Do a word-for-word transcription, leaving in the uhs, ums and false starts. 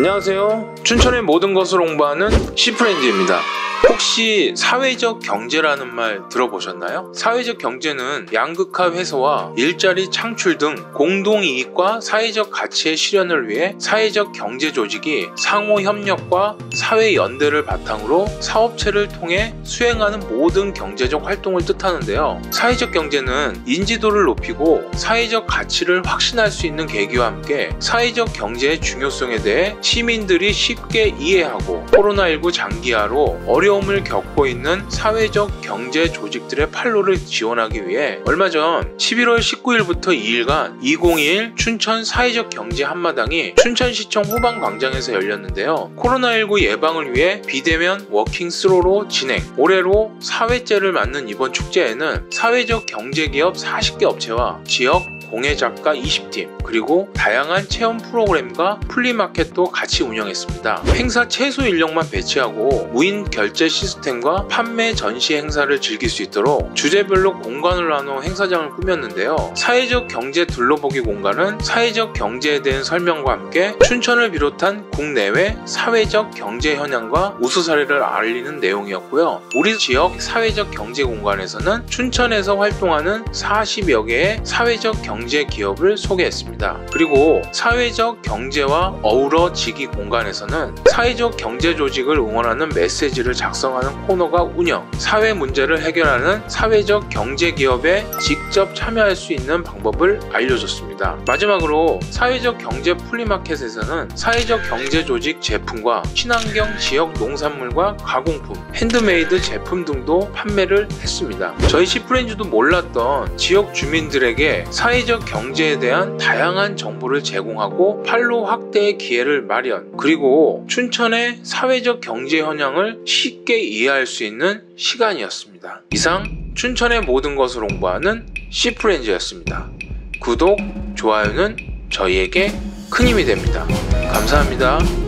안녕하세요. 춘천의 모든 것을 홍보하는 C프렌즈입니다. 혹시 사회적 경제라는 말 들어보셨나요? 사회적 경제는 양극화 해소와 일자리 창출 등 공동이익과 사회적 가치의 실현을 위해 사회적 경제 조직이 상호 협력과 사회 연대를 바탕으로 사업체를 통해 수행하는 모든 경제적 활동을 뜻하는데요. 사회적 경제는 인지도를 높이고 사회적 가치를 확신할 수 있는 계기와 함께 사회적 경제의 중요성에 대해 시민들이 쉽게 이해하고 코로나십구 장기화로 어려운 어려움을 겪고 있는 사회적 경제 조직들의 판로를 지원하기 위해 얼마 전 십일월 십구일부터 이일간 이천이십일 춘천 사회적 경제 한마당이 춘천시청 후방광장에서 열렸는데요. 코로나십구 예방을 위해 비대면 워킹 스로로 진행, 올해로 사회째를 맞는 이번 축제에는 사회적 경제기업 사십 개 업체와 지역 공예작가 이십 팀, 그리고 다양한 체험 프로그램과 플리마켓도 같이 운영했습니다. 행사 최소 인력만 배치하고 무인 결제 시스템과 판매 전시 행사를 즐길 수 있도록 주제별로 공간을 나눠 행사장을 꾸몄는데요. 사회적 경제 둘러보기 공간은 사회적 경제에 대한 설명과 함께 춘천을 비롯한 국내외 사회적 경제 현황과 우수 사례를 알리는 내용이었고요. 우리 지역 사회적 경제 공간에서는 춘천에서 활동하는 사십여 개의 사회적 경제 경제 기업을 소개했습니다. 그리고 사회적 경제와 어우러지기 공간에서는 사회적 경제 조직을 응원하는 메시지를 작성하는 코너가 운영, 사회 문제를 해결하는 사회적 경제 기업에 직접 참여할 수 있는 방법을 알려줬습니다. 마지막으로 사회적 경제 플리마켓에서는 사회적 경제 조직 제품과 친환경 지역 농산물과 가공품, 핸드메이드 제품 등도 판매를 했습니다. 저희 C프렌즈도 몰랐던 지역 주민들에게 사회적 경제에 대한 다양한 정보를 제공하고 판로 확대의 기회를 마련, 그리고 춘천의 사회적 경제 현황을 쉽게 이해할 수 있는 시간이었습니다. 이상 춘천의 모든 것을 홍보하는 C프렌즈였습니다. 구독, 좋아요는 저희에게 큰 힘이 됩니다. 감사합니다.